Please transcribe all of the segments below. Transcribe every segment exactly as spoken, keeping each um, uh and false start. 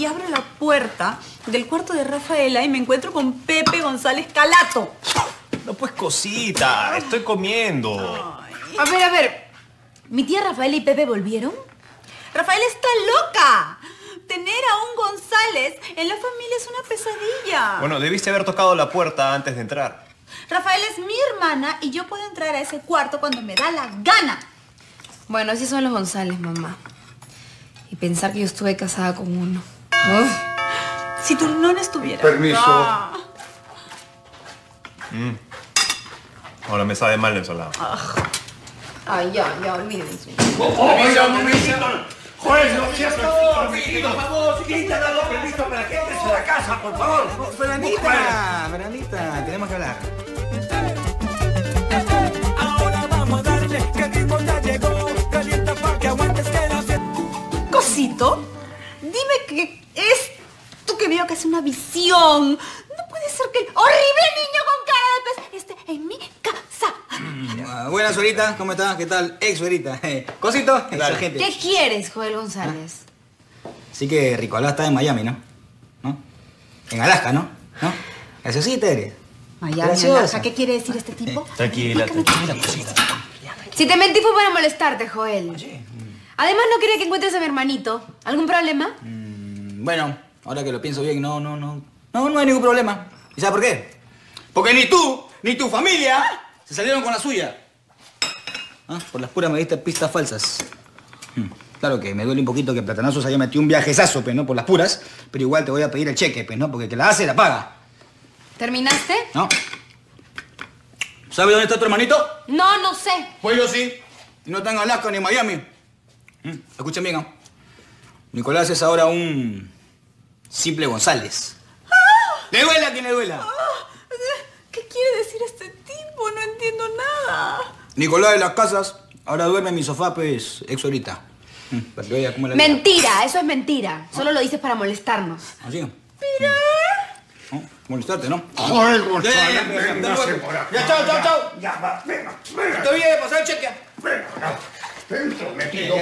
y abro la puerta del cuarto de Rafaela y me encuentro con Pepe González Calato. No, pues, cosita, estoy comiendo. Ay. A ver, a ver. ¿Mi tía Rafaela y Pepe volvieron? Rafaela está loca. Tener a un González en la familia es una pesadilla. Bueno, debiste haber tocado la puerta antes de entrar. Rafaela es mi hermana y yo puedo entrar a ese cuarto cuando me da la gana. Bueno, así son los González, mamá. Y pensar que yo estuve casada con uno. Uf. Si tu nona estuviera... Permiso. Ah. Mm. Ahora me sabe mal la ensalada. Ah. Ay, ya, ya, olvídense. ¡Oiga, un momentito! ¡Juez, no seas todo! ¡Por favor! ¿Quién te ha dado permiso para que entres a la casa, por favor? Fernandita, Fernandita, tenemos que hablar. Ahora vamos a darle que el ritmo ya llegó. Calienta pa' que aguantes que la fiesta. Cosito, dime que es tú que veo que es una visión. No puede ser que el horrible niño con cara de pez esté en mi casa. Uh, buenas, suegrita, ¿cómo estás? ¿Qué tal? Ex suegrita. Cosito, esa gente. ¿Qué quieres, Joel González? Así que Ricolás está en Miami, ¿no? ¿No? En Alaska, ¿no? ¿No? Graciosa eres. Miami, Graciosa. Alaska, ¿qué quiere decir este tipo? Tranquila, tranquila, cosita. Si te mentí fue para molestarte, Joel. Además, no quería que encuentres a mi hermanito. ¿Algún problema? Mm, bueno, ahora que lo pienso bien, no, no, no. No, no hay ningún problema. ¿Y sabes por qué? Porque ni tú, ni tu familia se salieron con la suya. ¿Ah? Por las puras me diste pistas falsas. Hmm. Claro que me duele un poquito que Platanazo se haya metido un viajezazo, pues, ¿no? Por las puras. Pero igual te voy a pedir el cheque, pues, ¿no? Porque el que la hace, la paga. ¿Terminaste? ¿No? ¿Sabes dónde está tu hermanito? No, no sé. Pues yo sí. Y no está en Alaska ni en Miami. Mm, escuchen bien, ¿no? Nicolás es ahora un simple González. ¡Ah! ¡Le duela a quien le duela! Ah, ¿qué quiere decir este tipo? No entiendo nada. Nicolás de las Casas ahora duerme en mi sofá, pues, ex ahorita. Mm, para que vea cómo la... Mentira, eso es mentira. Solo lo dices para molestarnos. ¿Así? Mira. ¿No? Molestarte, ¿no? ¡Joder, González! Ya, ya, ya, ya, Véngase ya, por aquí. ya, chao, chao, chao. Ya, va, venga, venga. Estoy bien, pasar el cheque. Venga, ya. Dentro, metido.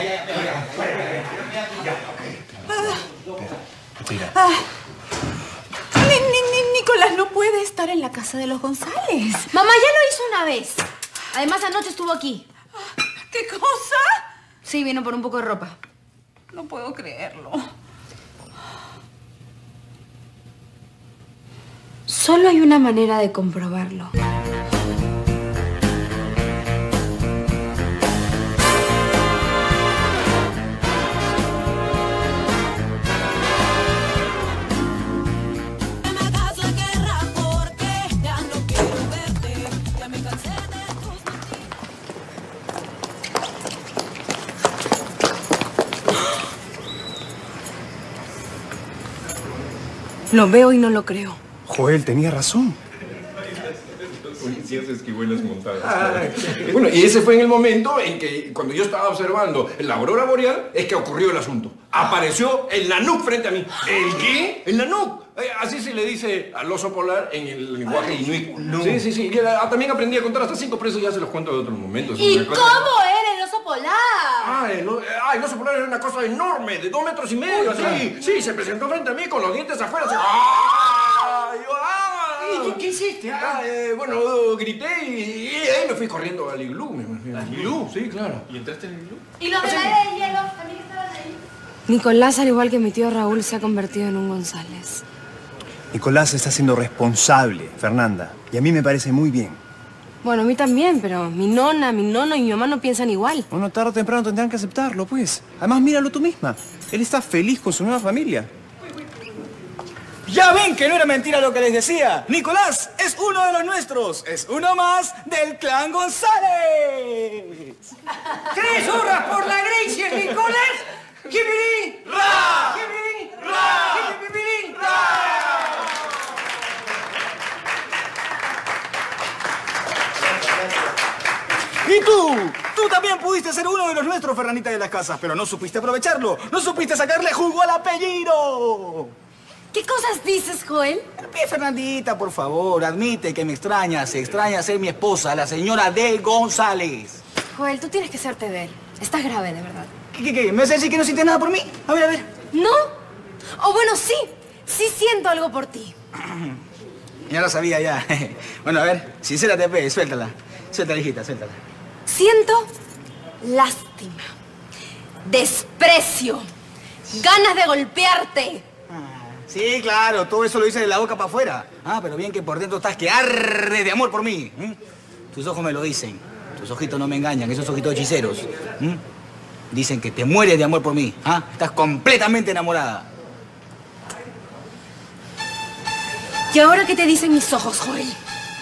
Mira. Ah. Ni, ni, ni, Nicolás no puede estar en la casa de los González. Mamá ya lo hizo una vez. Además, anoche estuvo aquí. ¿Qué cosa? Sí, vino por un poco de ropa. No puedo creerlo. Solo hay una manera de comprobarlo. Lo veo y no lo creo. Joel tenía razón. Policía se esquivó en las montadas. Ah, bueno, y ese fue en el momento en que, cuando yo estaba observando la aurora boreal, es que ocurrió el asunto. Apareció el Nanook frente a mí. ¿El qué? El Nanook. Eh, así se le dice al oso polar en el lenguaje inuit. No. Sí, sí, sí. Y, ah, también aprendí a contar hasta cinco, pero eso ya se los cuento de otros momentos. ¿Y Una cosa- cómo era el oso polar? Ah, el, o- ah, el oso polar era una cosa enorme, de dos metros y medio, así. Sí, se presentó frente a mí con los dientes afuera. Así. ¡Ah! Yo, ¡ah! ¿Y qué hiciste? Ah, eh, bueno, grité y, y ahí me fui corriendo al iglú. Me, me, ¿Al iglú? Sí, claro. ¿Y entraste en el club? ¿Y los de la era de hielo también estaban ahí? Nicolás, al igual que mi tío Raúl, se ha convertido en un González. Nicolás está siendo responsable, Fernanda. Y a mí me parece muy bien. Bueno, a mí también, pero mi nona, mi nono y mi mamá no piensan igual. Bueno, tarde o temprano tendrán que aceptarlo, pues. Además, míralo tú misma. Él está feliz con su nueva familia. Ya ven que no era mentira lo que les decía. Nicolás es uno de los nuestros. Es uno más del clan González. ¡Tres horas por la Gracie, Nicolás! ¡Jibirín! ¡Ra! ¡Jibirín! ¡Ra! ¡Jibirín! ¿Y tú? Tú también pudiste ser uno de los nuestros, Fernandita de las Casas, pero no supiste aprovecharlo. No supiste sacarle jugo al apellido. ¿Qué cosas dices, Joel? Bien, Fernandita, por favor, admite que me extrañas. Se extraña ser mi esposa, la señora de González. Joel, tú tienes que hacerte ver. Estás grave, de verdad. ¿Qué, qué, qué? ¿Me vas a decir que no sientes nada por mí? A ver, a ver. ¿No? O bueno, sí. Sí siento algo por ti. Ya lo sabía, ya. Bueno, a ver, sincérate, pe, suéltala. Suéltala, hijita, suéltala. Siento lástima, desprecio, ganas de golpearte. Sí, claro, todo eso lo dice de la boca para afuera. Ah, pero bien que por dentro estás que ardes de amor por mí. ¿eh? Tus ojos me lo dicen. Tus ojitos no me engañan, esos ojitos hechiceros. ¿eh? Dicen que te mueres de amor por mí. ¿ah? Estás completamente enamorada. ¿Y ahora qué te dicen mis ojos, Joel?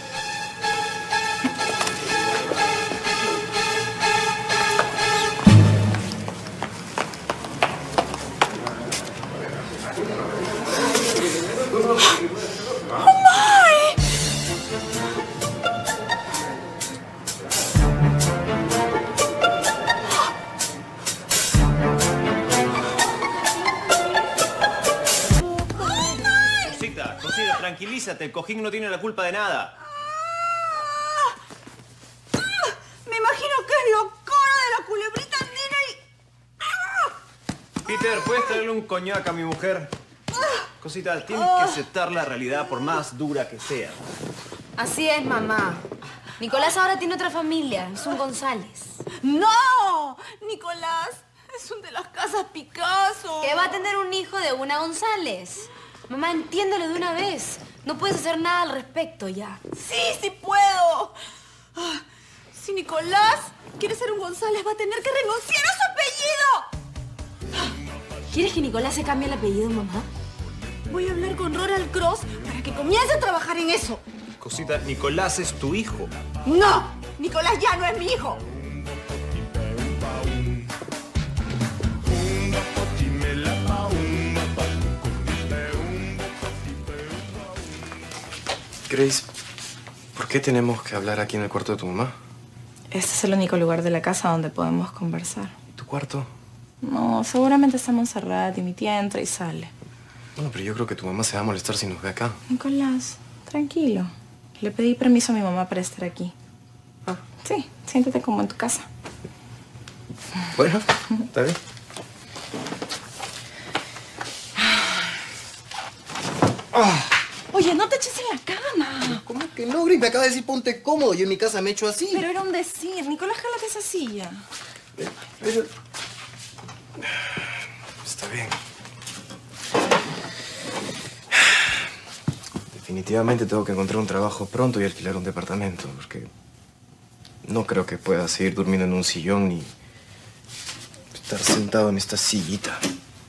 Tranquilízate, el cojín no tiene la culpa de nada. Ah, ah, me imagino que es lo coro de la culebrita andina y... Ah. Peter, ¿puedes traerle un coñac a mi mujer? Cosita, tienes que aceptar la realidad por más dura que sea. Así es, mamá. Nicolás ahora tiene otra familia, es un González. ¡No! Nicolás es un de las casas Picasso. Que va a tener un hijo de una González. Mamá, entiéndelo de una vez. No puedes hacer nada al respecto ya. Sí, sí puedo. Ah, si Nicolás quiere ser un González, va a tener que renunciar a su apellido. ¿Quieres que Nicolás se cambie el apellido, mamá? Voy a hablar con Ronald Cross para que comience a trabajar en eso. Cosita, Nicolás es tu hijo. ¡No! Nicolás ya no es mi hijo. Grace, ¿por qué tenemos que hablar aquí en el cuarto de tu mamá? Este es el único lugar de la casa donde podemos conversar. ¿Tu cuarto? No, seguramente está Montserrat y mi tía entra y sale. Bueno, pero yo creo que tu mamá se va a molestar si nos ve acá. Nicolás, tranquilo. Le pedí permiso a mi mamá para estar aquí. Ah. Sí, siéntate como en tu casa. Bueno, está bien. Oh. Oye, no te eches en la cama. ¿Cómo que no, Grace? Me acaba de decir ponte cómodo. Yo en mi casa me echo así. Pero era un decir. Nicolás, jálate esa silla. Pero... Está bien. Definitivamente tengo que encontrar un trabajo pronto y alquilar un departamento, porque no creo que pueda seguir durmiendo en un sillón ni estar sentado en esta sillita.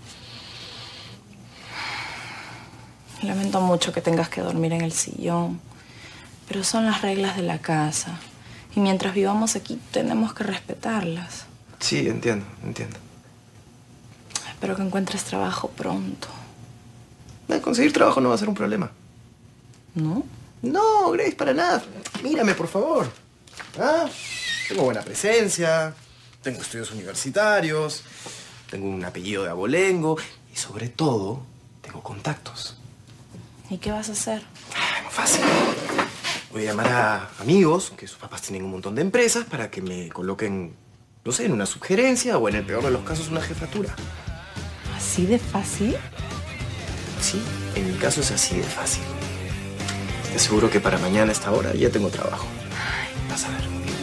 Lamento mucho que tengas que dormir en el sillón, pero son las reglas de la casa. Y mientras vivamos aquí, tenemos que respetarlas. Sí, entiendo, entiendo. Espero que encuentres trabajo pronto. Conseguir trabajo no va a ser un problema. ¿No? No, Grace, para nada. Mírame, por favor. ¿Ah? Tengo buena presencia, tengo estudios universitarios, tengo un apellido de abolengo y, sobre todo, tengo contactos. ¿Y qué vas a hacer? Ay, muy fácil. Voy a llamar a amigos, que sus papás tienen un montón de empresas, para que me coloquen, no sé, en una sugerencia o en el peor de los casos una jefatura. ¿Así de fácil? Sí, en mi caso es así de fácil. Te aseguro que para mañana a esta hora ya tengo trabajo. Ay, vas a ver.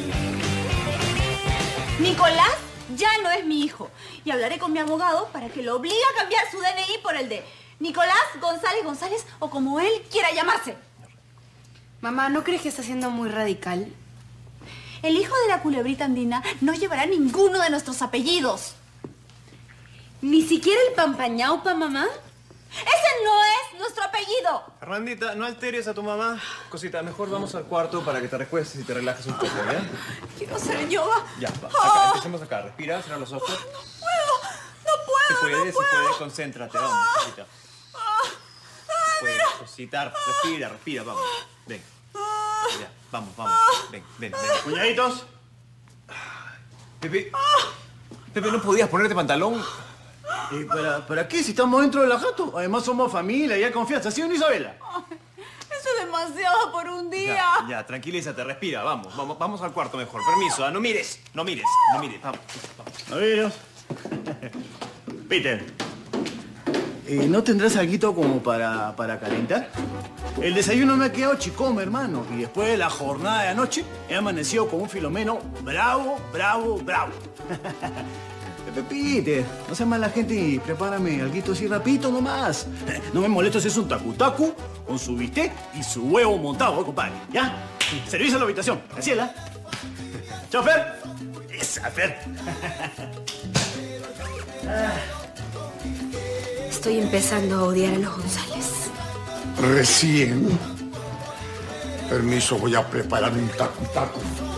Nicolás ya no es mi hijo. Y hablaré con mi abogado para que lo obligue a cambiar su D N I por el de Nicolás González González o como él quiera llamarse. Mamá, ¿no crees que está siendo muy radical? El hijo de la culebrita andina no llevará ninguno de nuestros apellidos. ¿Ni siquiera el Pampañaupa, mamá? ¡Ese no es nuestro apellido! Fernandita, no alteres a tu mamá. Cosita, mejor vamos al cuarto para que te recuestes y te relajes un poco, ¿ya? Quiero hacer yoga. Ya, va. Acá, Oh. empecemos acá. Respira, cierra los ojos. No puedo, no puedo, Si puedes, no si puedo. puedes, concéntrate. Vamos, cosita. Si puedes, cosita. Respira, respira, vamos. Ven. Ya, vamos, vamos. Ven, ven, ven. Cuñaditos. Pepe. Pepe, ¿no podías ponerte pantalón? ¿Y para, para qué? Si estamos dentro de la jato. Además somos familia y hay confianza. ¿Sí o no, Isabela? Ay, eso es demasiado por un día. Ya, ya, tranquilízate, respira. Vamos, vamos, vamos al cuarto mejor. Permiso, ah, no mires, no mires, no mires. Vamos, vamos. A ver. Peter. eh, ¿no tendrás algo como para, para calentar? El desayuno me ha quedado chicón, hermano. Y después de la jornada de anoche, he amanecido con un Filomeno bravo, bravo, bravo. Pepite, no seas mala gente y prepárame algo así rapidito nomás. No me molestes, es un tacu-tacu con su bistec y su huevo montado, ¿eh, compadre? ¿Ya? Servicio a la habitación. Graciela. Chao, Fer. Esa, Fer. Estoy empezando a odiar a los González. Recién. Permiso, voy a preparar un tacu-tacu.